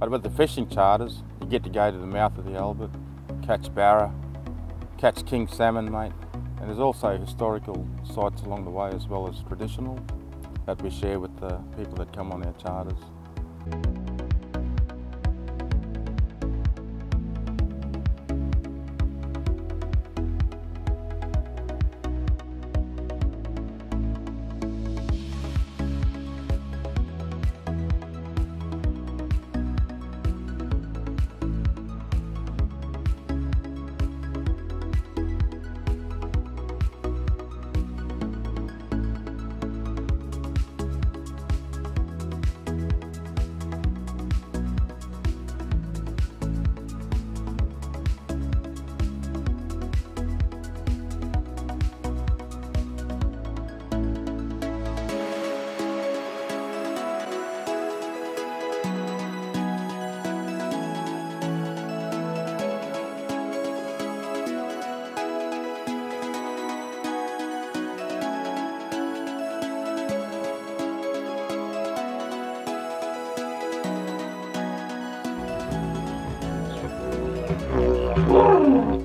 But with the fishing charters, you get to go to the mouth of the Albert, catch barra, catch king salmon, mate. And there's also historical sites along the way as well as traditional that we share with the people that come on our charters. Whoa!